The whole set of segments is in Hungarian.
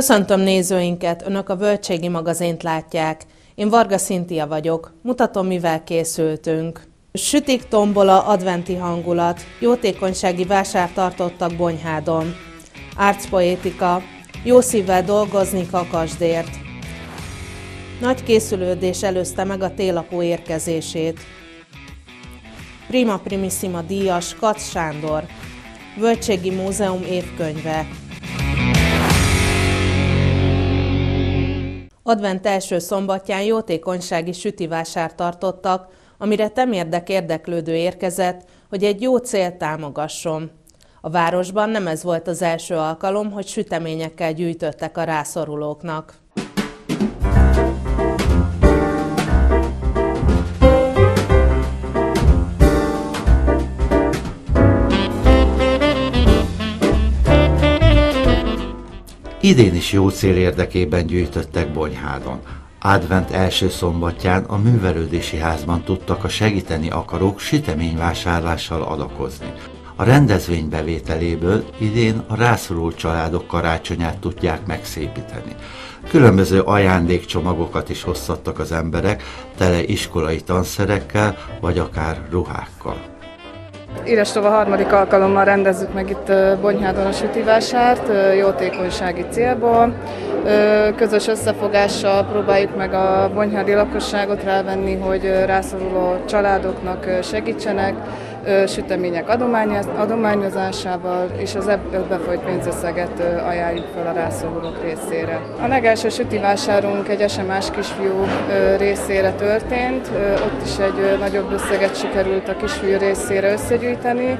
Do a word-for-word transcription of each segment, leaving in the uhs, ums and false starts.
Köszöntöm nézőinket, Önök a Völgységi magazint látják. Én Varga Szintia vagyok, mutatom, mivel készültünk. Sütik, tombola, adventi hangulat, jótékonysági vásárt tartottak Bonyhádon. Arcpoétika, jó szívvel dolgozni kakasdért. Nagy készülődés előzte meg a télapó érkezését. Prima primissima díjas Kac Sándor, Völgységi Múzeum évkönyve. Advent első szombatján jótékonysági sütivásárt tartottak, amire temérdek érdeklődő érkezett, hogy egy jó célt támogasson. A városban nem ez volt az első alkalom, hogy süteményekkel gyűjtöttek a rászorulóknak. Idén is jó cél érdekében gyűjtöttek Bonyhádon. Advent első szombatján a művelődési házban tudtak a segíteni akarók süteményvásárlással adakozni. A rendezvény bevételéből idén a rászoruló családok karácsonyát tudják megszépíteni. Különböző ajándékcsomagokat is hoztattak az emberek, tele iskolai tanszerekkel vagy akár ruhákkal. Érestova harmadik alkalommal rendezzük meg itt Bonyhádon a sütivásárt, jótékonysági célból. Közös összefogással próbáljuk meg a bonyhádi lakosságot rávenni, hogy rászoruló családoknak segítsenek, sütemények adományozásával, és az ebből befolyt pénzösszeget ajánljuk fel a rászorulók részére. A legelső sütivásárunk egy esemás kisfiú részére történt, ott is egy nagyobb összeget sikerült a kisfiú részére összegyűjteni.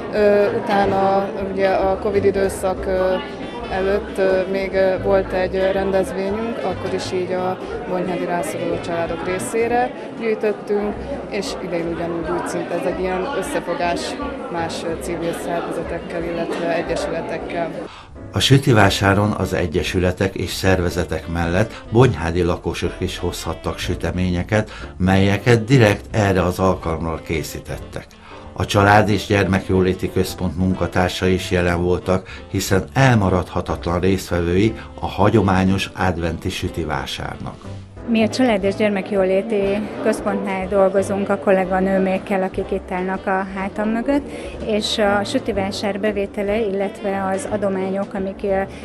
Utána ugye a Covid időszak előtt még volt egy rendezvényünk, akkor is így a bonyhádi rászoruló családok részére gyűjtöttünk, és idén ugyanúgy úgy szinte ez egy ilyen összefogás más civil szervezetekkel, illetve egyesületekkel. A sütivásáron az egyesületek és szervezetek mellett bonyhádi lakosok is hozhattak süteményeket, melyeket direkt erre az alkalomra készítettek. A Család és Gyermekjóléti Központ munkatársai is jelen voltak, hiszen elmaradhatatlan résztvevői a hagyományos adventi sütivásárnak. Mi a Család és Gyermekjóléti Központnál dolgozunk a kolléganőmékkel, akik itt állnak a hátam mögött, és a sütivásár bevétele, illetve az adományok, amik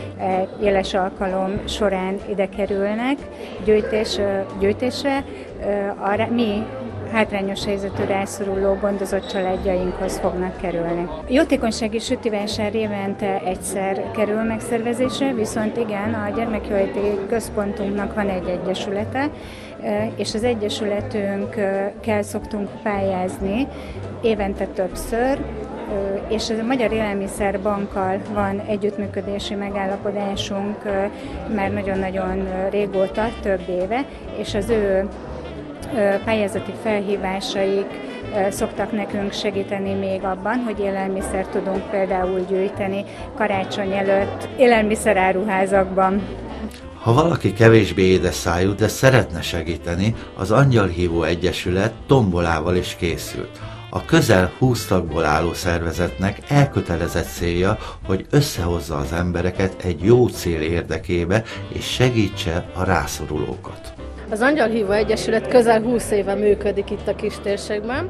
jeles alkalom során ide kerülnek gyűjtés, gyűjtésre, a, mi hátrányos helyzetű rászoruló gondozott családjainkhoz fognak kerülni. A jótékonysági sütivásár évente egyszer kerül megszervezésre, viszont igen, a Gyermekjóléti Központunknak van egy egyesülete, és az egyesületünkkel szoktunk pályázni évente többször, és a Magyar Élelmiszerbankkal van együttműködési megállapodásunk már nagyon-nagyon régóta, több éve, és az ő pályázati felhívásaik szoktak nekünk segíteni még abban, hogy élelmiszert tudunk például gyűjteni karácsony előtt élelmiszeráruházakban. Ha valaki kevésbé édes szájú, de szeretne segíteni, az Angyalhívó Egyesület tombolával is készült. A közel húsz tagból álló szervezetnek elkötelezett célja, hogy összehozza az embereket egy jó cél érdekébe, és segítse a rászorulókat. Az Angyalhívó Egyesület közel húsz éve működik itt a kistérségben.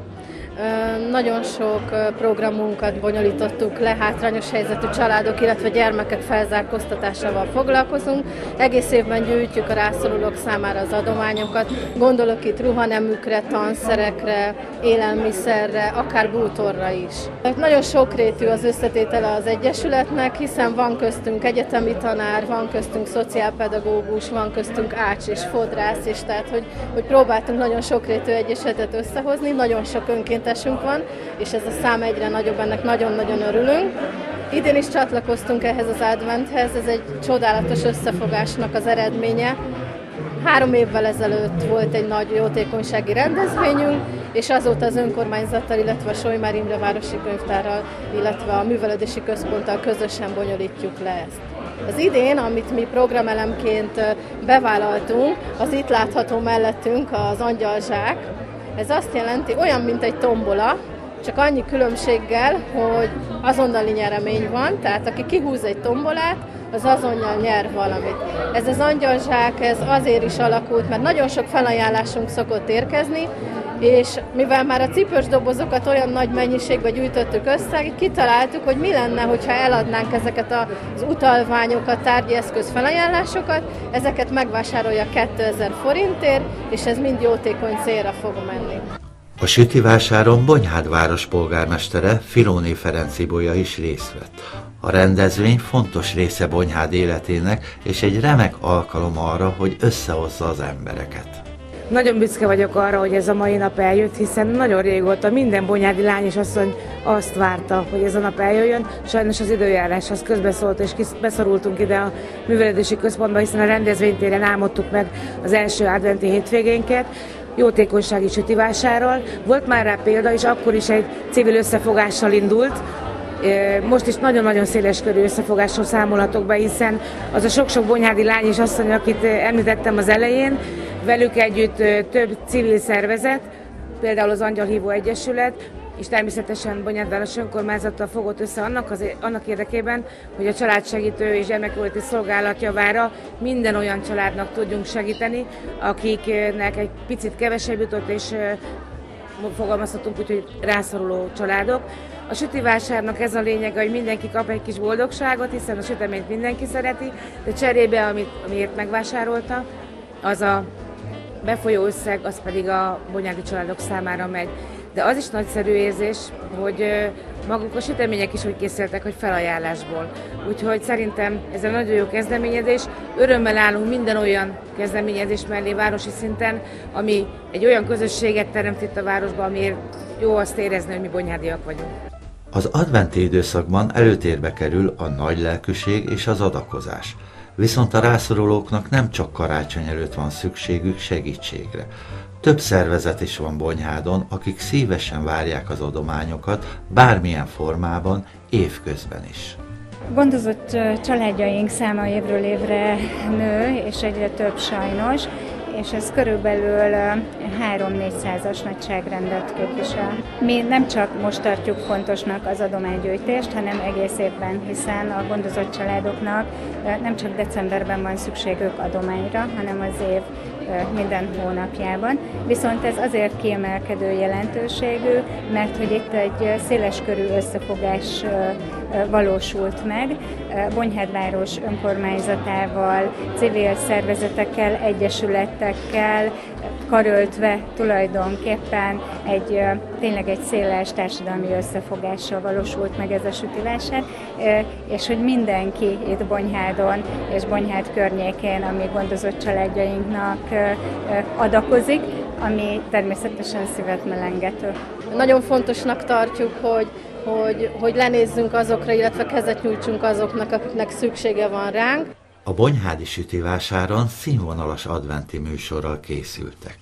Nagyon sok programunkat bonyolítottuk le, hátrányos helyzetű családok, illetve gyermekek felzárkóztatásával foglalkozunk. Egész évben gyűjtjük a rászorulók számára az adományokat. Gondolok itt ruhanemükre, tanszerekre, élelmiszerre, akár bútorra is. Nagyon sokrétű az összetétele az Egyesületnek, hiszen van köztünk egyetemi tanár, van köztünk szociálpedagógus, van köztünk ács és fodrász, és tehát, hogy, hogy próbáltunk nagyon sokrétű egyesületet összehozni, nagyon sok önkéntesünk van, és ez a szám egyre nagyobb, ennek nagyon-nagyon örülünk. Idén is csatlakoztunk ehhez az adventhez, ez egy csodálatos összefogásnak az eredménye. Három évvel ezelőtt volt egy nagy jótékonysági rendezvényünk, és azóta az önkormányzattal, illetve a Solymár Imre Városi Könyvtárral, illetve a Művelődési Központtal közösen bonyolítjuk le ezt. Az idén, amit mi programelemként bevállaltunk, az itt látható mellettünk az angyalzsák. Ez azt jelenti, olyan, mint egy tombola, csak annyi különbséggel, hogy azonnali nyeremény van, tehát aki kihúz egy tombolát, az azonnal nyer valamit. Ez az angyalzsák ez azért is alakult, mert nagyon sok felajánlásunk szokott érkezni, és mivel már a cipős dobozokat olyan nagy mennyiségbe gyűjtöttük össze, kitaláltuk, hogy mi lenne, hogyha eladnánk ezeket az utalványokat, tárgyi eszköz felajánlásokat, ezeket megvásárolja kétezer forintért, és ez mind jótékony célra fog menni. A sütivásáron Bonyhád város polgármestere, Filóné Ferenc Ibolya is részt vett. A rendezvény fontos része Bonyhád életének, és egy remek alkalom arra, hogy összehozza az embereket. Nagyon büszke vagyok arra, hogy ez a mai nap eljött, hiszen nagyon régóta minden bonyhádi lány és asszony azt várta, hogy ez a nap eljöjjön. Sajnos az időjárás az közbeszólt, és beszorultunk ide a művelődési központba, hiszen a rendezvénytéren álmodtuk meg az első adventi hétvégénket, jótékonysági sütivásárral. Volt már rá példa, és akkor is egy civil összefogással indult. Most is nagyon-nagyon széleskörű összefogásról számolhatok be, hiszen az a sok-sok bonyhádi lány és asszony, akit említettem az elején, velük együtt több civil szervezet, például az Angyalhívó Egyesület, és természetesen Bonyhád város önkormányzattal fogott össze annak, az, annak érdekében, hogy a családsegítő és gyermekjóléti szolgálat javára minden olyan családnak tudjunk segíteni, akiknek egy picit kevesebb jutott, és fogalmazhatunk úgy, hogy rászoruló családok. A sütivásárnak ez a lényege, hogy mindenki kap egy kis boldogságot, hiszen a süteményt mindenki szereti, de cserébe, amit, amiért megvásárolta, az a befolyó összeg, az pedig a bonyhádi családok számára megy. De az is nagyszerű érzés, hogy maguk a sütemények is úgy készültek, hogy felajánlásból. Úgyhogy szerintem ez egy nagyon jó kezdeményezés. Örömmel állunk minden olyan kezdeményezés mellé városi szinten, ami egy olyan közösséget teremt itt a városban, amiért jó azt érezni, hogy mi bonyhádiak vagyunk. Az adventi időszakban előtérbe kerül a nagy lelkűség és az adakozás. Viszont a rászorulóknak nem csak karácsony előtt van szükségük segítségre. Több szervezet is van Bonyhádon, akik szívesen várják az adományokat, bármilyen formában, évközben is. Gondozott családjaink száma évről évre nő, és egyre több sajnos, és ez körülbelül három-négyszázas nagyságrendet képvisel. Mi nem csak most tartjuk fontosnak az adománygyűjtést, hanem egész évben, hiszen a gondozott családoknak nem csak decemberben van szükségük adományra, hanem az év minden hónapjában. Viszont ez azért kiemelkedő jelentőségű, mert hogy itt egy széleskörű összefogás valósult meg. Bonyhád város önkormányzatával, civil szervezetekkel, egyesületekkel karöltve tulajdonképpen egy, tényleg egy széles társadalmi összefogással valósult meg ez a sütivásár, és hogy mindenki itt Bonyhádon és Bonyhád környékén, ami gondozott családjainknak adakozik, ami természetesen szívet melengető. Nagyon fontosnak tartjuk, hogy Hogy, hogy lenézzünk azokra, illetve kezet nyújtsunk azoknak, akiknek szüksége van ránk. A bonyhádi sütivásáron színvonalas adventi műsorral készültek.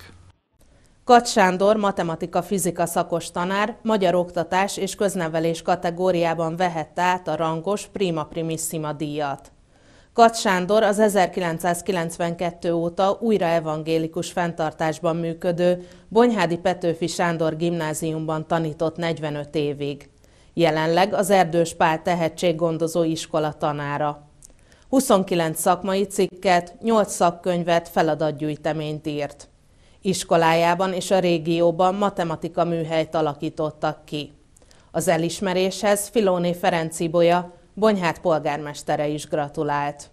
Kacs Sándor matematika-fizika szakos tanár magyar oktatás és köznevelés kategóriában vehette át a rangos Prima Primissima díjat. Kacs Sándor az ezerkilencszázkilencvenkettő óta újra evangélikus fenntartásban működő Bonyhádi Petőfi Sándor gimnáziumban tanított negyvenöt évig. Jelenleg az Erdős Pál tehetséggondozó iskola tanára. huszonkilenc szakmai cikket, nyolc szakkönyvet, feladatgyűjteményt írt. Iskolájában és a régióban matematika műhelyt alakítottak ki. Az elismeréshez Filóné Ferenc Ibolya, Bonyhád polgármestere is gratulált.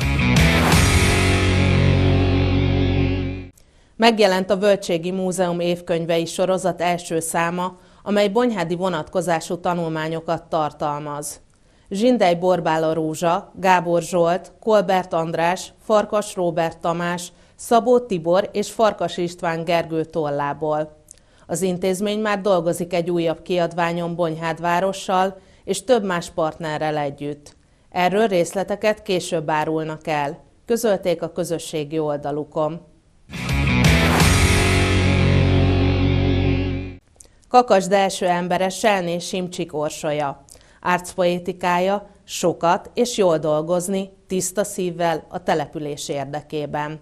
Megjelent a Völgységi Múzeum évkönyvei sorozat első száma, amely bonyhádi vonatkozású tanulmányokat tartalmaz. Zsindely Borbála Rózsa, Gábor Zsolt, Kolbert András, Farkas Róbert Tamás, Szabó Tibor és Farkas István Gergő tollából. Az intézmény már dolgozik egy újabb kiadványon Bonyhád várossal és több más partnerrel együtt. Erről részleteket később árulnak el, közölték a közösségi oldalukon. Kakasd első embere Selné Simcsik orsolya. Arcpoétikája sokat és jól dolgozni, tiszta szívvel a település érdekében.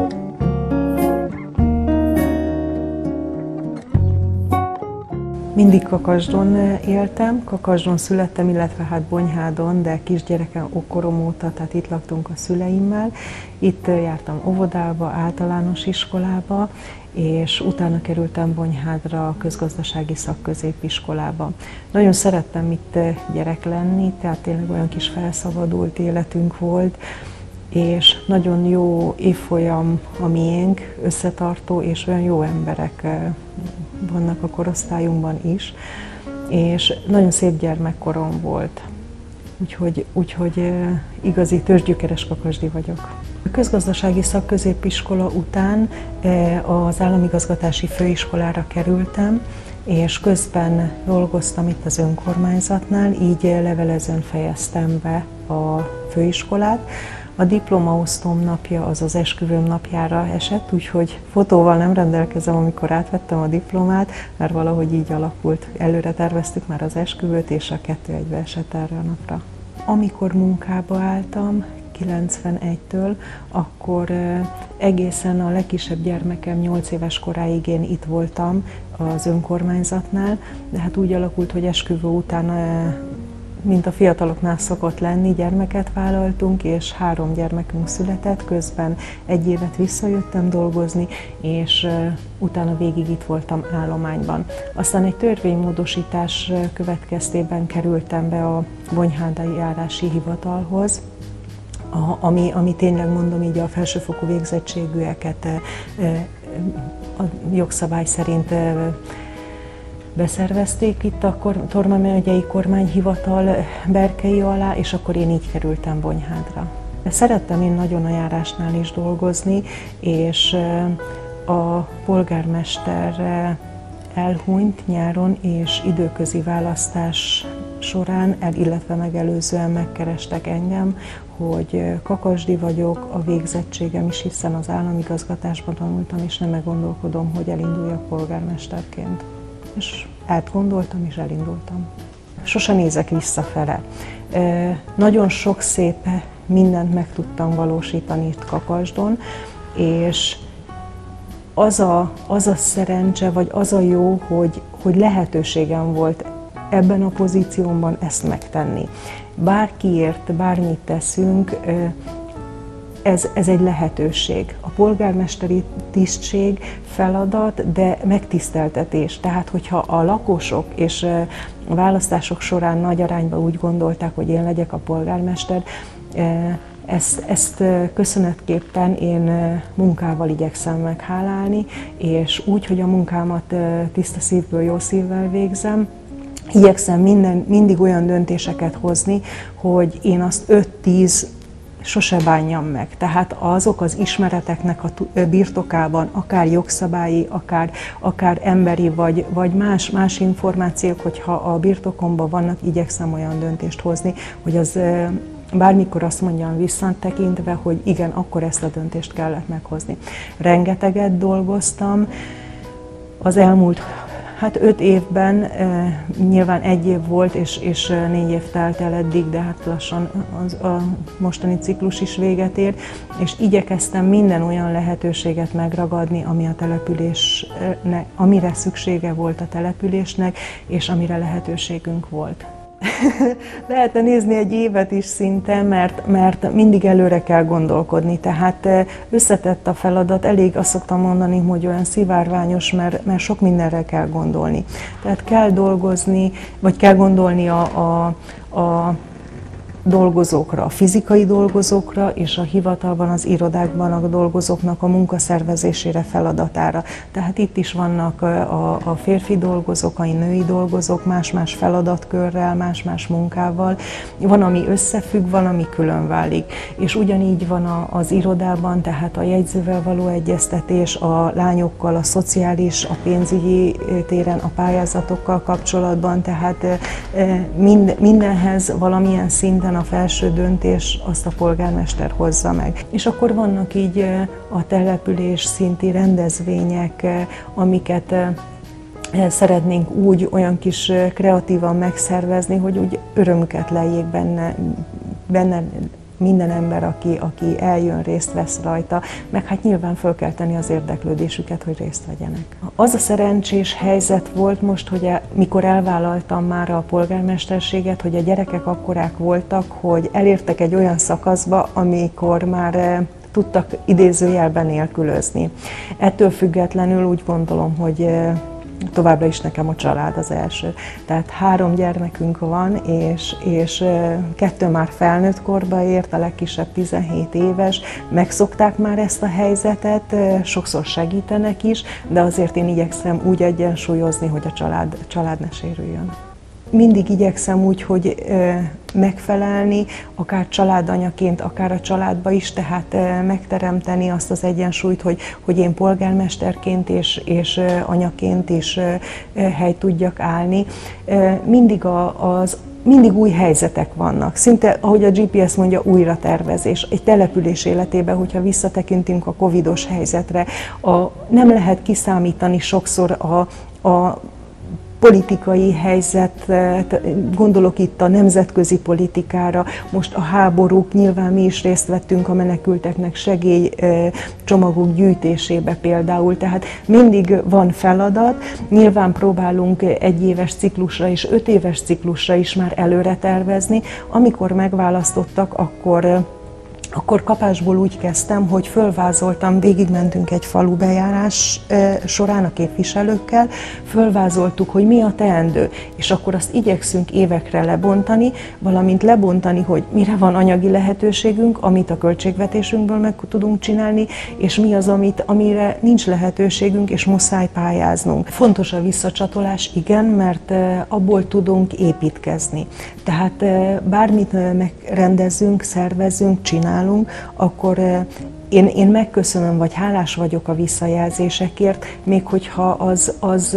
Minden mindig Kakasdon éltem, Kakasdon születtem, illetve hát Bonyhádon, de kisgyerekem korom óta, tehát itt laktunk a szüleimmel. Itt jártam óvodába, általános iskolába, és utána kerültem Bonyhádra a közgazdasági szakközépiskolába. Nagyon szerettem itt gyerek lenni, tehát tényleg olyan kis felszabadult életünk volt, és nagyon jó évfolyam a miénk, összetartó, és olyan jó emberek vannak a korosztályunkban is, és nagyon szép gyermekkorom volt, úgyhogy, úgyhogy igazi tőzsgyökeres kakasdi vagyok. A közgazdasági szakközépiskola után az államigazgatási főiskolára kerültem, és közben dolgoztam itt az önkormányzatnál, így levelezőn fejeztem be a főiskolát. A diplomaosztóm napja az az esküvőm napjára esett, úgyhogy fotóval nem rendelkezem, amikor átvettem a diplomát, mert valahogy így alakult. Előre terveztük már az esküvőt, és a kettő egybe esett erre a napra. Amikor munkába álltam, kilencvenegytől, akkor egészen a legkisebb gyermekem nyolc éves koráig én itt voltam az önkormányzatnál, de hát úgy alakult, hogy esküvő után, mint a fiataloknál szokott lenni, gyermeket vállaltunk, és három gyermekünk született, közben egy évet visszajöttem dolgozni, és utána végig itt voltam állományban. Aztán egy törvénymódosítás következtében kerültem be a Bonyhádai járási hivatalhoz, ami, ami tényleg mondom így a felsőfokú végzettségűeket a jogszabály szerint beszervezték itt a Torma megyei kormányhivatal berkei alá, és akkor én így kerültem Bonyhádra. Szerettem én nagyon a járásnál is dolgozni, és a polgármester elhunyt nyáron, és időközi választás során, el, illetve megelőzően megkerestek engem, hogy kakasdi vagyok, a végzettségem is, hiszen az államigazgatásban tanultam, és nem meggondolkodom, hogy elinduljak polgármesterként. És átgondoltam, és elindultam. Sose nézek visszafele. Nagyon sok szép mindent meg tudtam valósítani itt Kakasdon, és az a, az a szerencse, vagy az a jó, hogy, hogy lehetőségem volt ebben a pozíciómban ezt megtenni. Bárkiért, bármit teszünk, Ez, ez egy lehetőség. A polgármesteri tisztség, feladat, de megtiszteltetés. Tehát, hogyha a lakosok és a választások során nagy arányban úgy gondolták, hogy én legyek a polgármester, ezt, ezt köszönetképpen én munkával igyekszem meghálálni, és úgy, hogy a munkámat tiszta szívből, jó szívvel végzem, igyekszem minden, mindig olyan döntéseket hozni, hogy én azt öt-tíz sose bánjam meg. Tehát azok az ismereteknek a birtokában, akár jogszabályi, akár, akár emberi, vagy, vagy más, más információk, hogyha a birtokomban vannak, igyekszem olyan döntést hozni, hogy az bármikor azt mondjam visszatekintve, hogy igen, akkor ezt a döntést kellett meghozni. Rengeteget dolgoztam, az elmúlt Hát öt évben, e, nyilván egy év volt, és, és négy év telt el eddig, de hát lassan az, a mostani ciklus is véget ér, és igyekeztem minden olyan lehetőséget megragadni, ami a településnek, amire szüksége volt a településnek, és amire lehetőségünk volt. Lehetne nézni egy évet is szinte, mert, mert mindig előre kell gondolkodni, tehát összetett a feladat, elég azt szoktam mondani, hogy olyan szivárványos, mert, mert sok mindenre kell gondolni. Tehát kell dolgozni, vagy kell gondolni a, a, a dolgozókra, a fizikai dolgozókra, és a hivatalban, az irodákban a dolgozóknak a munkaszervezésére, feladatára. Tehát itt is vannak a, a férfi dolgozók, a női dolgozók, más-más feladatkörrel, más-más munkával. Van, ami összefügg, van, ami külön válik. És ugyanígy van a, az irodában, tehát a jegyzővel való egyeztetés, a lányokkal, a szociális, a pénzügyi téren, a pályázatokkal kapcsolatban, tehát mind, mindenhez valamilyen szinten a felső döntés azt a polgármester hozza meg. És akkor vannak így a település szinti rendezvények, amiket szeretnénk úgy olyan kis kreatívan megszervezni, hogy úgy örömüket leljék benne, benne minden ember, aki, aki eljön, részt vesz rajta, meg hát nyilván föl kell tenni az érdeklődésüket, hogy részt vegyenek. Az a szerencsés helyzet volt most, hogy mikor elvállaltam már a polgármesterséget, hogy a gyerekek akkorák voltak, hogy elértek egy olyan szakaszba, amikor már tudtak idézőjelben nélkülözni. Ettől függetlenül úgy gondolom, hogy továbbra is nekem a család az első. Tehát három gyermekünk van, és, és kettő már felnőtt korba ért, a legkisebb tizenhét éves. Megszokták már ezt a helyzetet, sokszor segítenek is, de azért én igyekszem úgy egyensúlyozni, hogy a család, a család ne sérüljön. Mindig igyekszem úgy, hogy megfelelni, akár családanyaként, akár a családba is, tehát megteremteni azt az egyensúlyt, hogy, hogy én polgármesterként és, és anyaként is helyt tudjak állni. Mindig a, az Mindig új helyzetek vannak. Szinte, ahogy a gé pé es mondja, újra tervezés. Egy település életében, hogyha visszatekintünk a covidos helyzetre, a, nem lehet kiszámítani sokszor a, a politikai helyzet, gondolok itt a nemzetközi politikára, most a háborúk, nyilván mi is részt vettünk a menekülteknek segélycsomagok gyűjtésébe például, tehát mindig van feladat, nyilván próbálunk egy éves ciklusra és öt éves ciklusra is már előre tervezni. Amikor megválasztottak, akkor Akkor kapásból úgy kezdtem, hogy fölvázoltam, végigmentünk egy falubejárás során a képviselőkkel, fölvázoltuk, hogy mi a teendő, és akkor azt igyekszünk évekre lebontani, valamint lebontani, hogy mire van anyagi lehetőségünk, amit a költségvetésünkből meg tudunk csinálni, és mi az, amit, amire nincs lehetőségünk, és muszáj pályáznunk. Fontos a visszacsatolás, igen, mert abból tudunk építkezni. Tehát bármit megrendezünk, szervezünk, csinálunk, akkor én, én megköszönöm, vagy hálás vagyok a visszajelzésekért, még hogyha az, az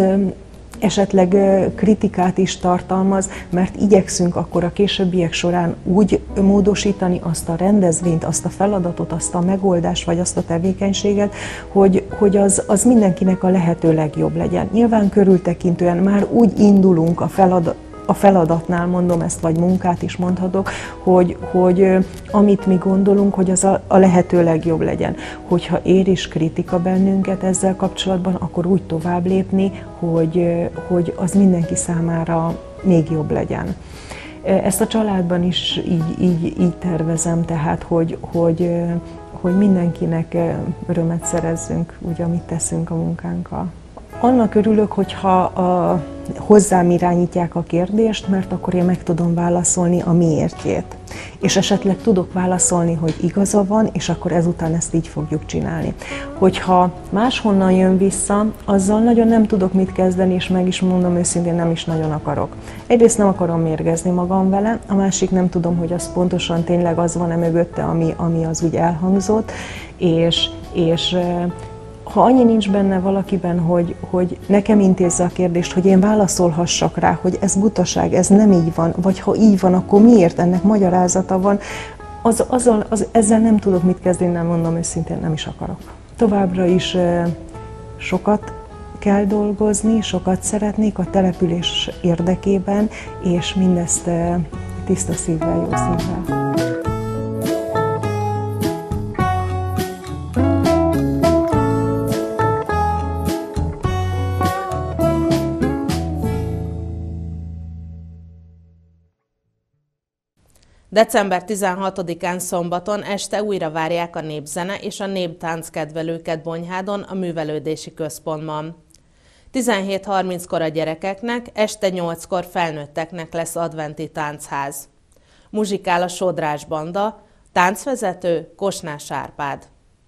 esetleg kritikát is tartalmaz, mert igyekszünk akkor a későbbiek során úgy módosítani azt a rendezvényt, azt a feladatot, azt a megoldást, vagy azt a tevékenységet, hogy, hogy az, az mindenkinek a lehető legjobb legyen. Nyilván körültekintően már úgy indulunk a feladat, a feladatnál, mondom ezt, vagy munkát is mondhatok, hogy, hogy amit mi gondolunk, hogy az a, a lehető legjobb legyen. Hogyha ér is kritika bennünket ezzel kapcsolatban, akkor úgy tovább lépni, hogy, hogy az mindenki számára még jobb legyen. Ezt a családban is így, így, így tervezem, tehát, hogy, hogy, hogy mindenkinek örömet szerezzünk, úgy, amit teszünk a munkánkkal. Annak örülök, hogyha a, hozzám irányítják a kérdést, mert akkor én meg tudom válaszolni a miértjét. És esetleg tudok válaszolni, hogy igaza van, és akkor ezután ezt így fogjuk csinálni. Hogyha máshonnan jön vissza, azzal nagyon nem tudok mit kezdeni, és meg is mondom őszintén, nem is nagyon akarok. Egyrészt nem akarom mérgezni magam vele, a másik nem tudom, hogy az pontosan tényleg az van-e mögötte, ami, ami az úgy elhangzott, és, és ha annyi nincs benne valakiben, hogy, hogy nekem intézze a kérdést, hogy én válaszolhassak rá, hogy ez butaság, ez nem így van, vagy ha így van, akkor miért, ennek magyarázata van, az, azzal, az, ezzel nem tudok mit kezdeni, nem mondom őszintén, nem is akarok. Továbbra is sokat kell dolgozni, sokat szeretnék a település érdekében, és mindezt tiszta szívvel, jó szívvel. december tizenhatodikán szombaton este újra várják a népzene és a néptánc kedvelőket Bonyhádon a művelődési központban. tizenhét harminckor a gyerekeknek, este nyolckor felnőtteknek lesz adventi táncház. Muzsikál a Sodrás Banda, táncvezető Kosnás Árpád.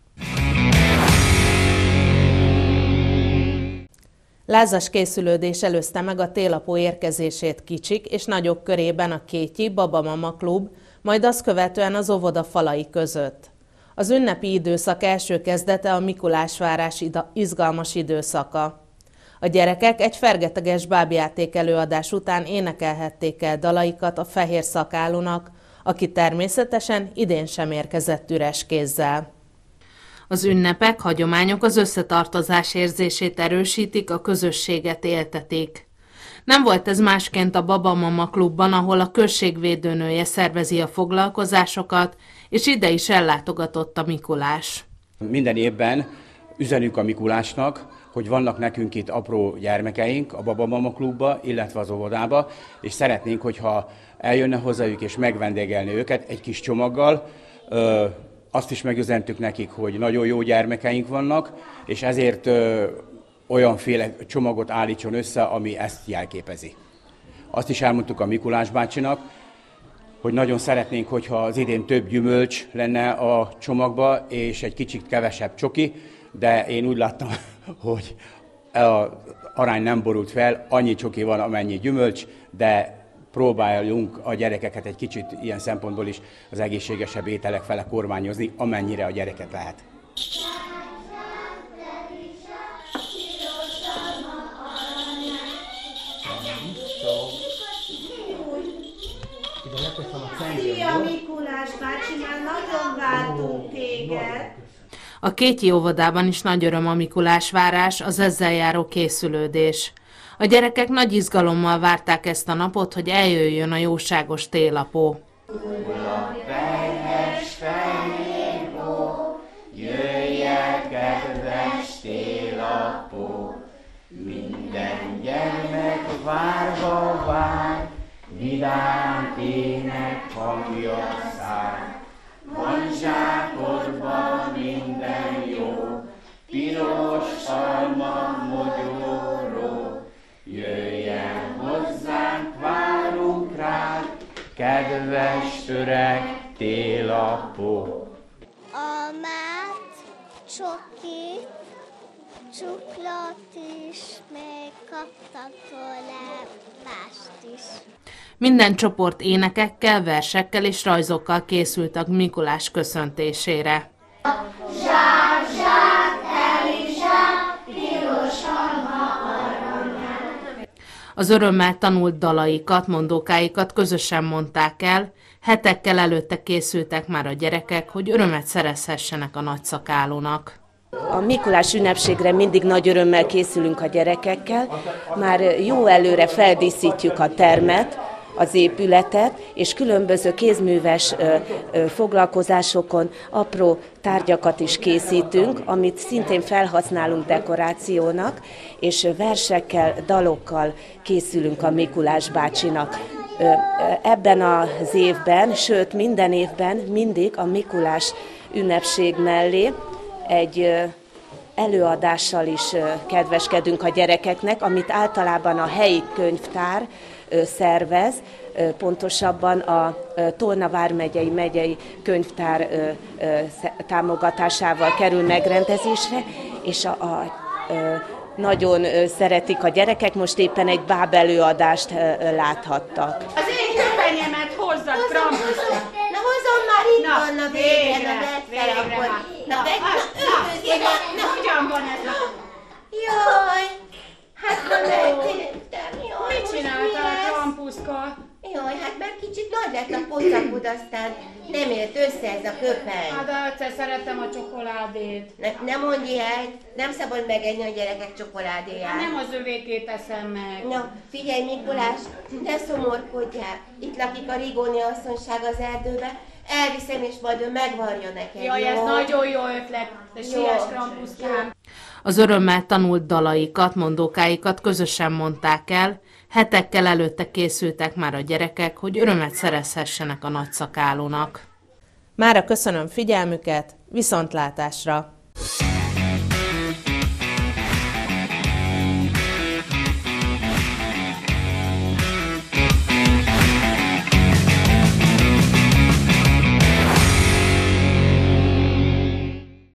Lázas készülődés előzte meg a télapó érkezését kicsik és nagyok körében a Kétyi Babamama Klub, majd azt követően az óvoda falai között. Az ünnepi időszak első kezdete a Mikulásvárás izgalmas időszaka. A gyerekek egy fergeteges bábjáték előadás után énekelhették el dalaikat a fehér szakálúnak, aki természetesen idén sem érkezett üres kézzel. Az ünnepek, hagyományok az összetartozás érzését erősítik, a közösséget éltetik. Nem volt ez másként a Babamama klubban, ahol a község védőnője szervezi a foglalkozásokat, és ide is ellátogatott a Mikulás. Minden évben üzenünk a Mikulásnak, hogy vannak nekünk itt apró gyermekeink a Babamama klubba, illetve az óvodába, és szeretnénk, hogyha eljönne hozzájuk és megvendégelni őket egy kis csomaggal. Ö, azt is megüzentük nekik, hogy nagyon jó gyermekeink vannak, és ezért ö, olyanféle csomagot állítson össze, ami ezt jelképezi. Azt is elmondtuk a Mikulás bácsinak, hogy nagyon szeretnénk, hogyha az idén több gyümölcs lenne a csomagba, és egy kicsit kevesebb csoki, de én úgy láttam, hogy az arány nem borult fel, annyi csoki van, amennyi gyümölcs, de próbáljunk a gyerekeket egy kicsit ilyen szempontból is az egészségesebb ételek fele kormányozni, amennyire a gyereket lehet. Szia Mikulás bácsi, már nagyon vártunk téged! A Kétyi óvodában is nagy öröm a Mikulás várás, az ezzel járó készülődés. A gyerekek nagy izgalommal várták ezt a napot, hogy eljöjjön a jóságos télapó. Jöjjel, kedves télapó, minden gyermek várva vár, vidám ének hangja száll. Van zsákodban minden jó, piros alma, mogyoró. Jöjjel hozzánk, várunk rád, kedves öreg télapó. Almát, csokit, cukrot is, még kaptak tőle mást is. Minden csoport énekekkel, versekkel és rajzokkal készült a Mikulás köszöntésére. Zsák, zsák, elizsák, piros alma aranyát. Az örömmel tanult dalaikat, mondókáikat közösen mondták el, hetekkel előtte készültek már a gyerekek, hogy örömet szerezhessenek a nagyszakálónak. A Mikulás ünnepségre mindig nagy örömmel készülünk a gyerekekkel, már jó előre feldíszítjük a termet, az épületet, és különböző kézműves ö, ö, foglalkozásokon apró tárgyakat is készítünk, amit szintén felhasználunk dekorációnak, és versekkel, dalokkal készülünk a Mikulás bácsinak. Ö, ebben az évben, sőt minden évben mindig a Mikulás ünnepség mellé egy ö, előadással is ö, kedveskedünk a gyerekeknek, amit általában a helyi könyvtár szervez, pontosabban a Tolna vármegyei megyei könyvtár támogatásával kerül megrendezésre, és a, a, a, nagyon szeretik a gyerekek, most éppen egy báb előadást láthattak. Az én köpenyemet hozzad, Krampuszka! Na hozom már, itt na, van a végre, végre, akkor. végre Na, na, meg, na, na, na, hogyan van ez a... Jaj, hát ma megtértem, jaj. Mit csináltál, Krampuszka? Jaj, hát már kicsit nagy lett a pocakod, aztán nem ért össze ez a köpeny. Hát de egyszer szerettem a csokoládét. Ne, ne mondj ilyet, nem szabad megenni a gyerekek csokoládéját. Hát nem az övékét eszem meg. Na, figyelj Mikulás, ne szomorkodjál. Itt lakik a Rigóni asszonyság az erdőbe. Elviszem, és majd ő megvarja neked. Jaj, jó? ez nagyon jó ötlet. De siess, Krampuszkám. Az örömmel tanult dalaikat, mondókáikat közösen mondták el, hetekkel előtte készültek már a gyerekek, hogy örömet szerezhessenek a nagyszakálónak. Mára köszönöm figyelmüket, viszontlátásra!